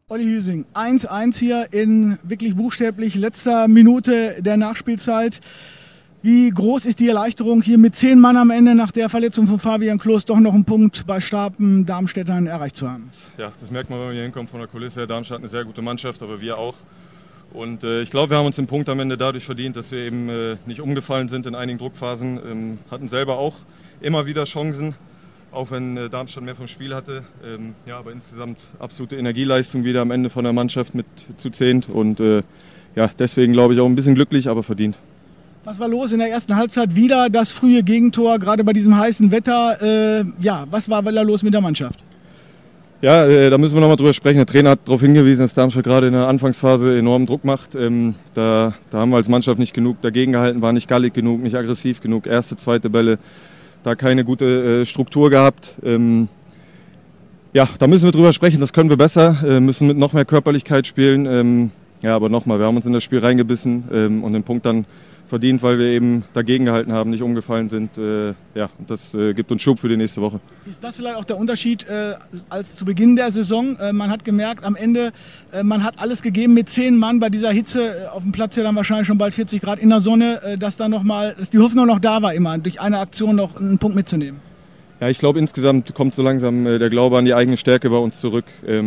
Olli Hüsing, 1:1 hier in wirklich buchstäblich letzter Minute der Nachspielzeit. Wie groß ist die Erleichterung, hier mit 10 Mann am Ende nach der Verletzung von Fabian Klos doch noch einen Punkt bei starken Darmstädtern erreicht zu haben? Ja, das merkt man, wenn man hier hinkommt von der Kulisse. Darmstadt hat eine sehr gute Mannschaft, aber wir auch. Und ich glaube, wir haben uns den Punkt am Ende dadurch verdient, dass wir eben nicht umgefallen sind in einigen Druckphasen. Hatten selber auch immer wieder Chancen, auch wenn Darmstadt mehr vom Spiel hatte. Ja, aber insgesamt absolute Energieleistung wieder am Ende von der Mannschaft mit zu 10. Und ja, deswegen glaube ich auch ein bisschen glücklich, aber verdient. Was war los in der ersten Halbzeit? Wieder das frühe Gegentor, gerade bei diesem heißen Wetter. Ja, was war da los mit der Mannschaft? Ja, da müssen wir nochmal drüber sprechen. Der Trainer hat darauf hingewiesen, dass Darmstadt gerade in der Anfangsphase enormen Druck macht. Da haben wir als Mannschaft nicht genug dagegen gehalten, war nicht gallig genug, nicht aggressiv genug. Erste, zweite Bälle, da keine gute Struktur gehabt. Ja, da müssen wir drüber sprechen, das können wir besser, müssen mit noch mehr Körperlichkeit spielen. Ja, aber nochmal, wir haben uns in das Spiel reingebissen und den Punkt dann verdient, weil wir eben dagegen gehalten haben, nicht umgefallen sind. Ja, das gibt uns Schub für die nächste Woche. Ist das vielleicht auch der Unterschied als zu Beginn der Saison? Man hat gemerkt, am Ende, man hat alles gegeben mit 10 Mann bei dieser Hitze auf dem Platz, ja dann wahrscheinlich schon bald 40 Grad in der Sonne, dass die Hoffnung noch da war, immer durch eine Aktion noch einen Punkt mitzunehmen. Ja, ich glaube, insgesamt kommt so langsam der Glaube an die eigene Stärke bei uns zurück.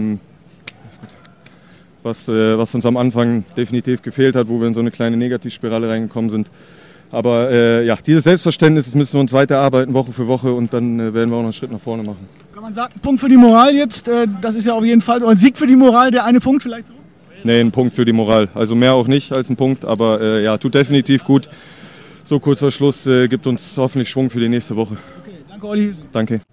Was uns am Anfang definitiv gefehlt hat, wo wir in so eine kleine Negativspirale reingekommen sind. Aber ja, dieses Selbstverständnis, das müssen wir uns weiter erarbeiten, Woche für Woche, und dann werden wir auch noch einen Schritt nach vorne machen. Kann man sagen, Punkt für die Moral jetzt, das ist ja auf jeden Fall, oder ein Sieg für die Moral, der eine Punkt vielleicht so? Nee, ein Punkt für die Moral. Also mehr auch nicht als ein Punkt, aber ja, tut definitiv gut. So kurz vor Schluss gibt uns hoffentlich Schwung für die nächste Woche. Okay, danke Olli. Danke.